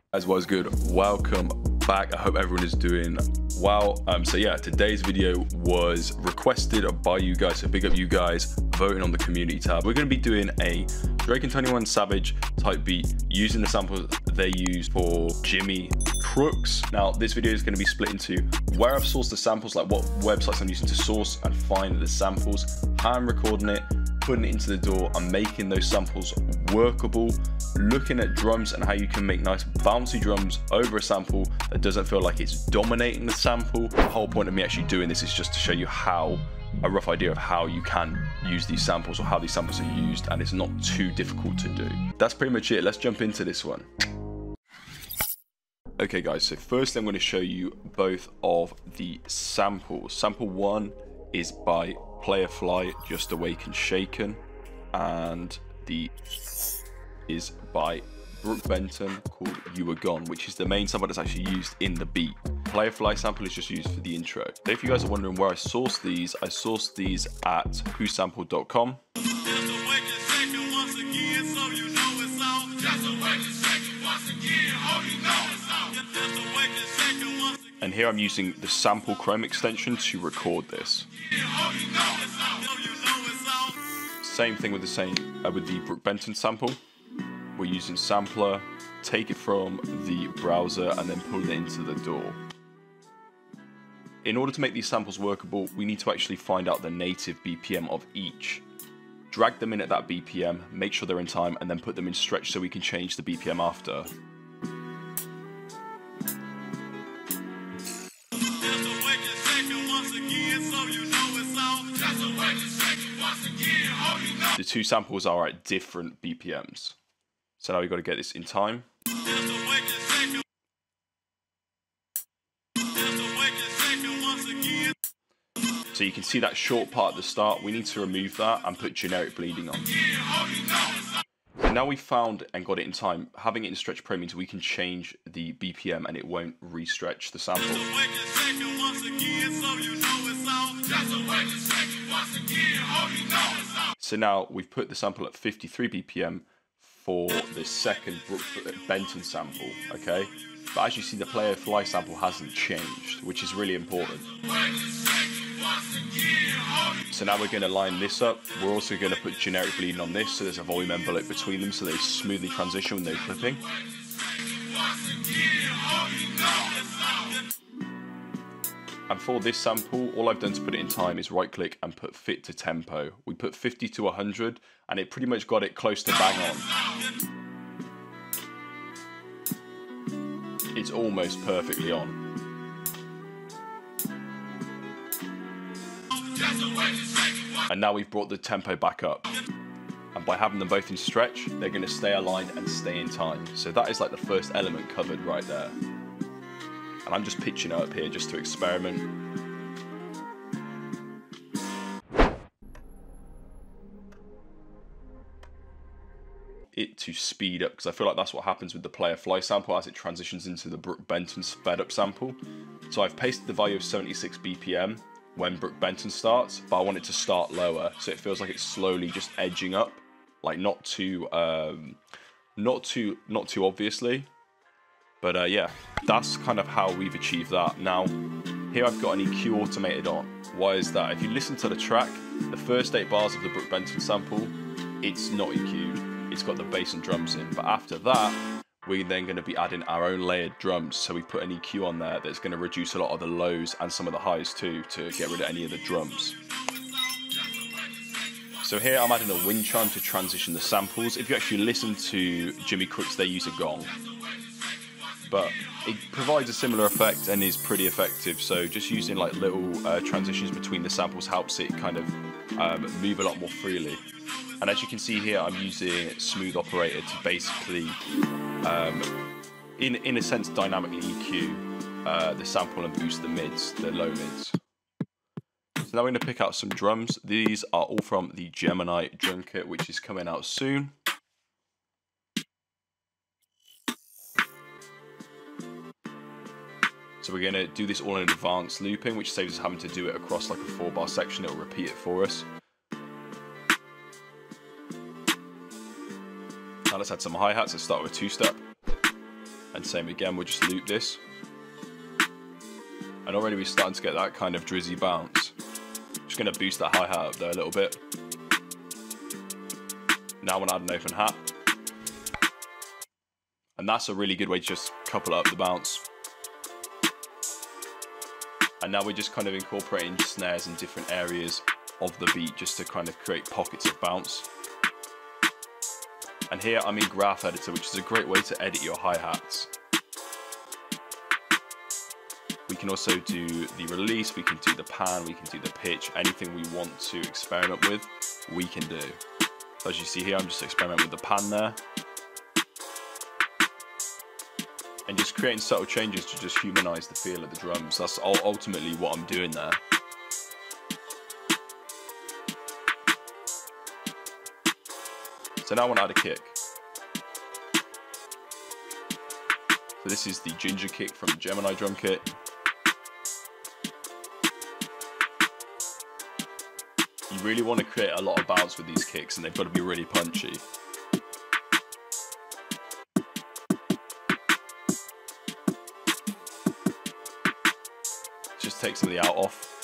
As was good, welcome back. I hope everyone is doing well. So yeah, today's video was requested by you guys, so big up you guys voting on the community tab. We're going to be doing a Drake and 21 Savage type beat using the samples they use for Jimmy Crooks. Now this video is going to be split into where I've sourced the samples, like what websites I'm using to source and find the samples, how I'm recording it, putting it into the DAW and making those samples workable, looking at drums and how you can make nice bouncy drums over a sample that doesn't feel like it's dominating the sample. The whole point of me actually doing this is just to show you a rough idea of how you can use these samples or how these samples are used, and it's not too difficult to do. That's pretty much it. Let's jump into this one. Okay guys, so first I'm going to show you both of the samples. Sample 1 is by Player Fly, Just Awake and Shaken, and the is by Brooke Benton called You Were Gone, which is the main sample that's actually used in the beat. Player Fly sample is just used for the intro. So if you guys are wondering where I sourced these at whosampled.com. And here I'm using the sample Chrome extension to record this. Same thing with the Brooke Benton sample. We're using sampler, take it from the browser and then pull it into the DAW. In order to make these samples workable, we need to actually find out the native BPM of each. Drag them in at that BPM, make sure they're in time, and then put them in stretch so we can change the BPM after. The two samples are at different BPMs. So now we've got to get this in time. So you can see that short part at the start. We need to remove that and put generic bleeding on. And now we've found and got it in time. Having it in Stretch Pro means we can change the BPM and it won't re-stretch the sample. So now we've put the sample at 53 BPM for the second Brooke Benton sample, okay? But as you see, the Player Fly sample hasn't changed, which is really important. So now we're going to line this up. We're also going to put generic bleeding on this, so there's a volume envelope between them so they smoothly transition with no clipping. And for this sample, all I've done to put it in time is right click and put fit to tempo. We put 50 to 100 and it pretty much got it close to bang on. It's almost perfectly on. And now we've brought the tempo back up. And by having them both in stretch, they're going to stay aligned and stay in time. So that is like the first element covered right there. And I'm just pitching it up here just to experiment. It to speed up, because I feel like that's what happens with the Player Fly sample as it transitions into the Brooke Benton sped up sample. So I've pasted the value of 76 BPM when Brooke Benton starts, but I want it to start lower, so it feels like it's slowly just edging up, like not too obviously. But yeah, that's kind of how we've achieved that. Now, here I've got an EQ automated on. Why is that? If you listen to the track, the first 8 bars of the Brooke Benton sample, it's not EQ'd. It's got the bass and drums in. But after that, we're then going to be adding our own layered drums. So we put an EQ on there that's going to reduce a lot of the lows and some of the highs too, to get rid of any of the drums. So here I'm adding a wind chime to transition the samples. If you actually listen to Jimmy Crooks, they use a gong. But it provides a similar effect and is pretty effective. So just using like little transitions between the samples helps it kind of move a lot more freely. And as you can see here, I'm using Smooth Operator to basically, in a sense, dynamically EQ the sample and boost the mids, the low mids. So now we're going to pick out some drums. These are all from the Gemini drum kit, which is coming out soon. So we're going to do this all in advanced looping, which saves us having to do it across like a 4-bar section. It will repeat it for us. Now let's add some hi-hats. Let's start with a 2-step. And same again, we'll just loop this. And already we're starting to get that kind of drizzy bounce. Just going to boost that hi-hat up there a little bit. Now I want to add an open hat. And that's a really good way to just couple up the bounce. And now we're just kind of incorporating snares in different areas of the beat just to kind of create pockets of bounce. And here I'm in Graph Editor, which is a great way to edit your hi-hats. We can also do the release, we can do the pan, we can do the pitch, anything we want to experiment with, we can do. So as you see here, I'm just experimenting with the pan there. And just creating subtle changes to just humanize the feel of the drums. That's ultimately what I'm doing there. So now I want to add a kick. So this is the Ginger kick from the Gemini drum kit. You really want to create a lot of bounce with these kicks, and they've got to be really punchy. Just take some of the out off.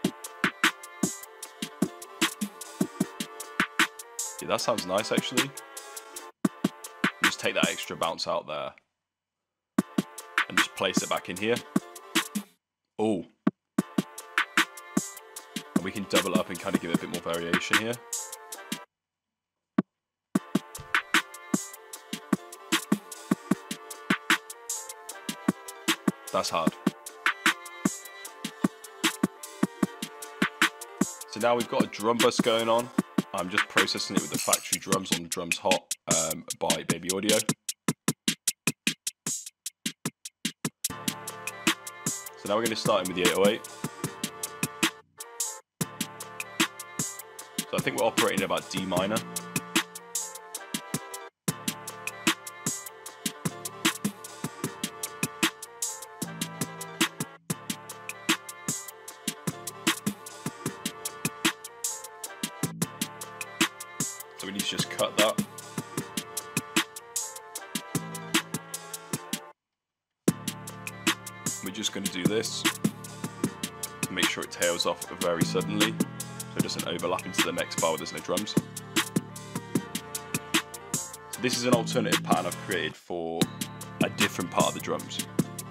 Yeah, that sounds nice actually. Just take that extra bounce out there and just place it back in here. Oh. And we can double up and kind of give it a bit more variation here. That's hard. So now we've got a drum bus going on. I'm just processing it with the factory drums on Drums Hot by Baby Audio. So now we're going to start in with the 808. So I think we're operating about D minor. So we need to just cut that. We're just going to do this to make sure it tails off very suddenly, so it doesn't overlap into the next bar where there's no drums. So this is an alternative pattern I've created for a different part of the drums.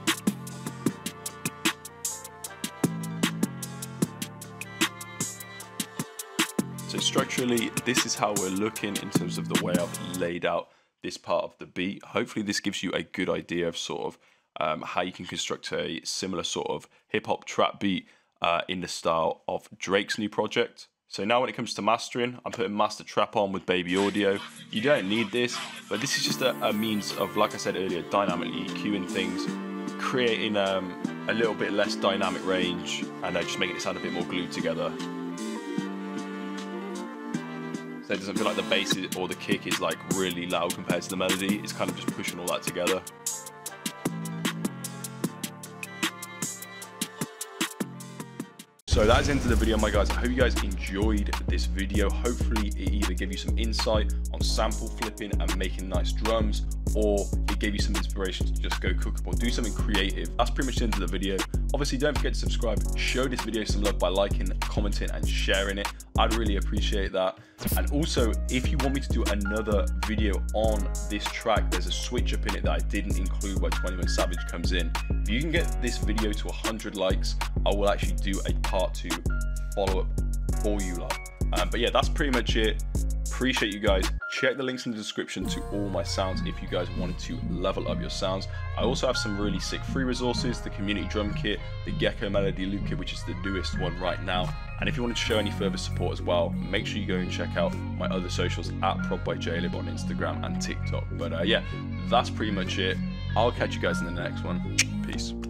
So structurally, this is how we're looking in terms of the way I've laid out this part of the beat. Hopefully this gives you a good idea of sort of how you can construct a similar sort of hip-hop trap beat in the style of Drake's new project. So now when it comes to mastering, I'm putting Master Trap on with Baby Audio. You don't need this, but this is just a means of, like I said earlier, dynamically EQing things, creating a little bit less dynamic range, and just making it sound a bit more glued together. So it doesn't feel like the bass or the kick is like really loud compared to the melody. It's kind of just pushing all that together. So that's the end of the video, my guys. I hope you guys enjoyed this video. Hopefully it either gave you some insight on sample flipping and making nice drums, or it gave you some inspiration to just go cook up or do something creative. That's pretty much the end of the video. Obviously, don't forget to subscribe. Show this video some love by liking, commenting, and sharing it. I'd really appreciate that. And also, if you want me to do another video on this track, there's a switch up in it that I didn't include where 21 Savage comes in. If you can get this video to 100 likes, I will actually do a part 2 follow-up for you lot. But yeah, that's pretty much it. Appreciate you guys. Check the links in the description to all my sounds if you guys wanted to level up your sounds. I also have some really sick free resources, the community drum kit, the Gecko melody loop kit, which is the newest one right now. And if you wanted to show any further support as well, make sure you go and check out my other socials at ProdByJlib on Instagram and TikTok. But yeah, that's pretty much it. I'll catch you guys in the next one. Peace.